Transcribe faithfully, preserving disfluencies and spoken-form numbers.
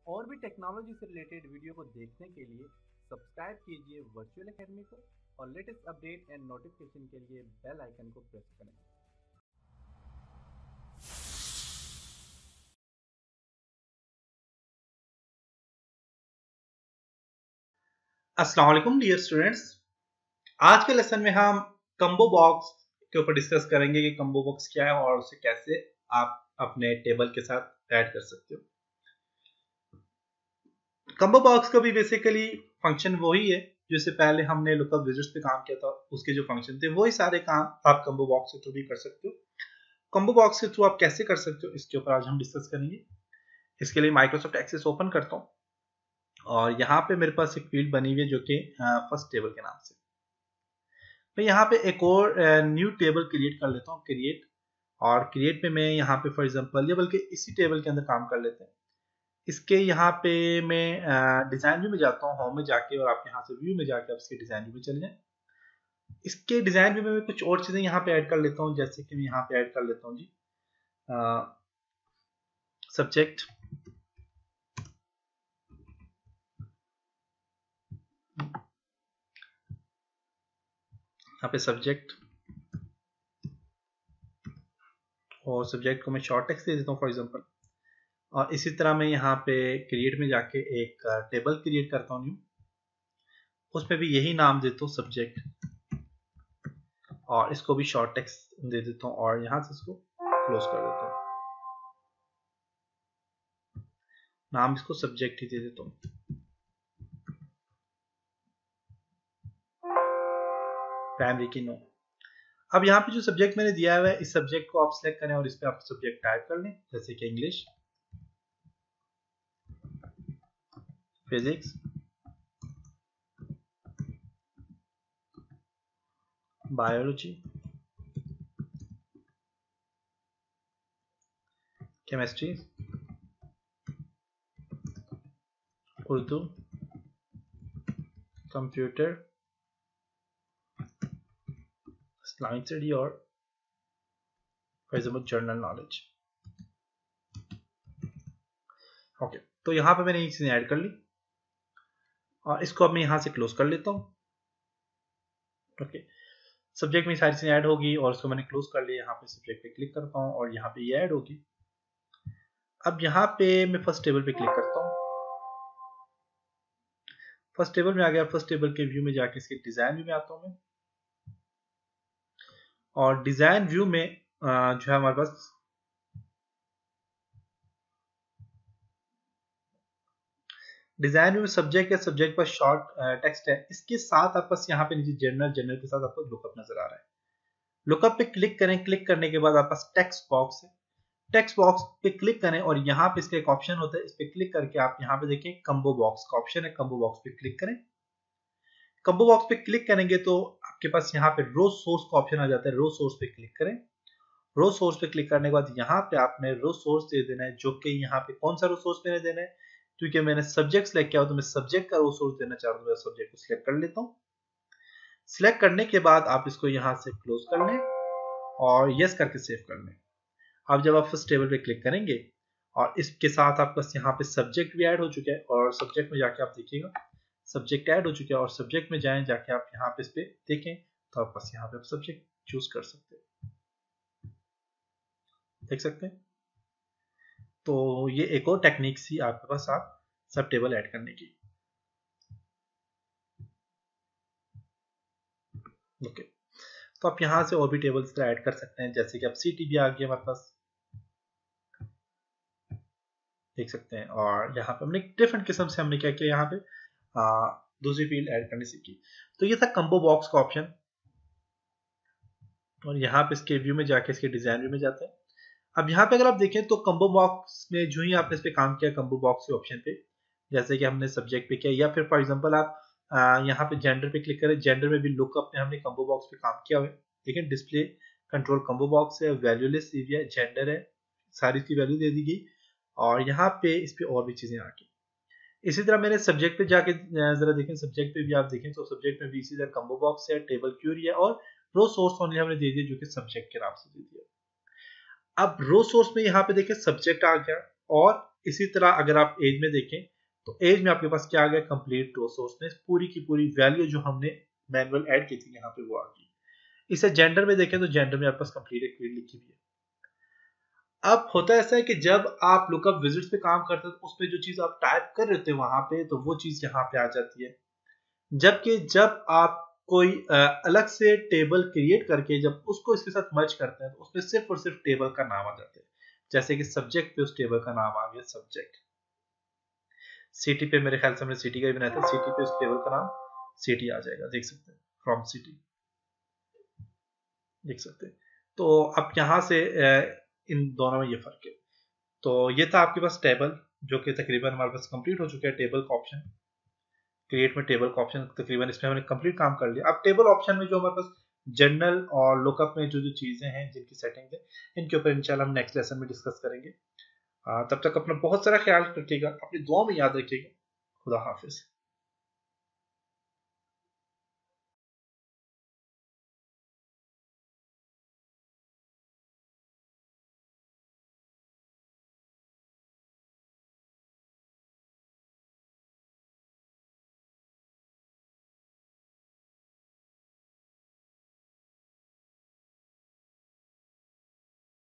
और भी टेक्नोलॉजी से रिलेटेड वीडियो को देखने के लिए सब्सक्राइब कीजिए वर्चुअल एकेडमी को और लेटेस्ट अपडेट एंड नोटिफिकेशन के लिए बेल आइकन को प्रेस करें। अस्सलाम वालेकुम डियर स्टूडेंट्स, आज के लेसन में हम कम्बो बॉक्स के ऊपर डिस्कस करेंगे कि कम्बो बॉक्स क्या है और उसे कैसे आप अपने टेबल के साथ ऐड कर सकते हो। कम्बो बॉक्स का भी बेसिकली फंक्शन वही है जिससे पहले हमने लुकअप विजिट्स पे काम किया था, उसके जो फंक्शन थे वही सारे काम आप कम्बो बॉक्स के थ्रू भी कर सकते हो। कम्बो बॉक्स के थ्रू आप कैसे कर सकते हो इसके ऊपर आज हम डिस्कस करेंगे। इसके लिए माइक्रोसॉफ्ट एक्सेस ओपन करता हूँ और यहाँ पे मेरे पास एक फील्ड बनी हुई है जो कि फर्स्ट टेबल के नाम से। मैं यहाँ पे एक और न्यू टेबल क्रिएट कर लेता हूँ, क्रिएट और क्रिएट में मैं यहाँ पे फॉर एग्जांपल या बल्कि इसी टेबल के अंदर काम कर लेते हैं। इसके यहाँ पे मैं डिजाइन व्यू में जाता हूँ, होम में जाके, और आप यहाँ से व्यू में जाके आप इसके डिजाइन व्यू में चले जाएं। इसके डिजाइन व्यू में मैं कुछ और चीजें यहाँ पे ऐड कर लेता हूँ, जैसे कि मैं यहाँ पे ऐड कर लेता हूँ जी सब्जेक्ट, यहाँ पे सब्जेक्ट, और सब्जेक्ट को मैं शॉर्ट टेक्स्ट दे देता हूँ फॉर एग्जांपल। और इसी तरह मैं यहाँ पे क्रिएट में जाके एक टेबल क्रिएट करता हूँ न्यू, उसमें भी यही नाम देता हूँ सब्जेक्ट, और इसको भी शॉर्ट टेक्स्ट दे देता हूँ और यहाँ से इसको क्लोज कर देता हूँ, नाम इसको सब्जेक्ट ही दे देता हूँ। प्राइमरी की नो। अब यहाँ पे जो सब्जेक्ट मैंने दिया हुआ है, इस सब्जेक्ट को आप सिलेक्ट करें और इस पे आप सब्जेक्ट टाइप कर लें, जैसे कि English, physics, biology, chemistry, Urdu, computer, Islamic study और for example general knowledge. Okay, तो यहाँ पे मैंने ये चीजें ऐड कर ली और इसको अब मैं यहाँ से क्लोज कर लेता हूँ। ओके, सब्जेक्ट में सारी चीजें ऐड होगी और इसको मैंने क्लोज कर लिया। यहाँ पे सब्जेक्ट पे क्लिक करता हूँ और यहाँ पे ये ऐड होगी। अब यहाँ पे मैं फर्स्ट टेबल पे क्लिक करता हूँ, फर्स्ट टेबल में आ गया। फर्स्ट टेबल के व्यू में जाके इसके डिजाइन व्यू में आता हूँ मैं, और डिजाइन व्यू में जो है हमारे पास डिजाइन व्यू में सब्जेक्ट है, सब्जेक्ट पर शॉर्ट टेक्स्ट है, इसके साथ आपके पास यहाँ पे नीचे जनरल, जनरल के साथ आपको लुकअप नजर आ रहा है। लुकअप पे क्लिक करें, क्लिक करने के बाद आपके पास टेक्स्ट बॉक्स है, टेक्स्ट बॉक्स पे क्लिक करें और यहाँ पे इसका एक ऑप्शन होता है, इस पे क्लिक करके आप यहाँ पे देखें कम्बो बॉक्स का ऑप्शन है, कम्बो बॉक्स पे क्लिक करें। कम्बो बॉक्स पे क्लिक करेंगे तो आपके पास यहाँ पे रो सोर्स का ऑप्शन आ जाता है, रो सोर्स पे क्लिक करें। रो सोर्स पे क्लिक करने के बाद यहाँ पे आपने रो सोर्स दे देना है, जो कि यहाँ पे कौन सा रो सोर्स मैंने देना है, क्योंकि मैंने सब्जेक्ट सिलेक्ट किया हो तो मैं सब्जेक्ट का रो सोर्स देना चाह रहा हूँ, सब्जेक्ट को सिलेक्ट कर लेता हूँ। सिलेक्ट करने के बाद आप इसको यहाँ से क्लोज कर लें और यस करके सेव कर लें। अब जब आप फर्स्ट टेबल पे क्लिक करेंगे और इसके साथ आपका यहाँ पे सब्जेक्ट भी ऐड हो चुका है, और सब्जेक्ट में जाके आप देखिएगा सब्जेक्ट ऐड हो चुका है, और सब्जेक्ट में जाएं जाके आप यहाँ पे इस पे देखें तो आप बस यहाँ पे आप सब्जेक्ट चूज कर सकते हैं, देख सकते हैं। तो ये एक और टेक्निक सी आपके पास आप सब टेबल ऐड करने की। ओके, तो आप यहाँ से और भी टेबल्स ऐड कर सकते हैं, जैसे कि अब सी टी भी आ गया हमारे पास, देख सकते हैं। और यहाँ पे हमने डिफरेंट किस्म से हमने क्या किया, यहाँ पे आ, दूसरी फील्ड ऐड करने सीखी। तो ये था कम्बो बॉक्स का ऑप्शन, और यहाँ पे इसके व्यू में जाके इसके डिजाइन व्यू में जाते हैं। अब यहाँ पे अगर आप देखें तो कम्बो बॉक्स में जो ही आपने इस पे काम किया कम्बो बॉक्स के ऑप्शन पे, जैसे कि हमने सब्जेक्ट पे किया, या फिर फॉर एग्जांपल आप आ, यहाँ पे जेंडर पे क्लिक करें, जेंडर में भी लुकअप में हमने कम्बो बॉक्स पे काम किया हुआ है। देखिए डिस्प्ले कंट्रोल कम्बो बॉक्स है, वैल्यू लिस्ट दी है, जेंडर है, सारी इसकी वैल्यू दे दी गई, और यहाँ पे इस पे और भी चीजें आ गई। इसी तरह मैंने सब्जेक्ट पे जाके जरा देखें, सब्जेक्ट पे भी आप देखें तो सब्जेक्ट में भी इसी तरह कम्बो बॉक्स है, टेबल क्यूरी है, और रो सोर्स ओनली हमने दे दिया जो कि सब्जेक्ट के नाम से दे दिया। अब रो सोर्स में यहाँ पे देखें सब्जेक्ट आ गया और इसी तरह अगर आप एज में देखें तो एज में आपके पास क्या आ गया, कंप्लीट रो सोर्स में पूरी की पूरी वैल्यू जो हमने मैनुअल ऐड की थी यहाँ पे वो आ गई। इसे जेंडर में देखें तो जेंडर में आपके पास कंप्लीट एक फील्ड लिखी हुई है। अब होता ऐसा है कि जब आप लुकअप विजिट्स पे काम करते हैं तो उसमें जो चीज आप टाइप कर रहे होते हैं वहां पे, तो वो चीज यहाँ पे आ जाती है। जबकि जब आप कोई अलग से टेबल क्रिएट करके जब उसको इसके साथ मर्ज करते हैं तो उसमें सिर्फ और सिर्फ टेबल का नाम आ जाता है। जैसे कि सब्जेक्ट पे उस टेबल का नाम आ गया सब्जेक्ट, सिटी पे मेरे ख्याल से हमने सिटी का ही बनाया था, सिटी पे उस टेबल का नाम सिटी आ जाएगा, देख सकते हैं फ्रॉम सिटी, देख सकते हैं। तो अब यहाँ से इन दोनों में ये फर्क है। तो ये था आपके पास टेबल, जो कि तकरीबन हमारे पास कंप्लीट हो चुका है। टेबल का ऑप्शन क्रिएट में टेबल का ऑप्शन तकरीबन इसमें हमने कंप्लीट काम कर लिया। अब टेबल ऑप्शन में जो हमारे पास जनरल और लुकअप में जो जो चीजें हैं जिनकी सेटिंग्स है, इनके ऊपर इंशाल्लाह हम नेक्स्ट लेसन में डिस्कस करेंगे। आ, तब तक अपना बहुत सारा ख्याल रखिएगा, अपनी दुआ में याद रखिएगा। खुदा हाफिज।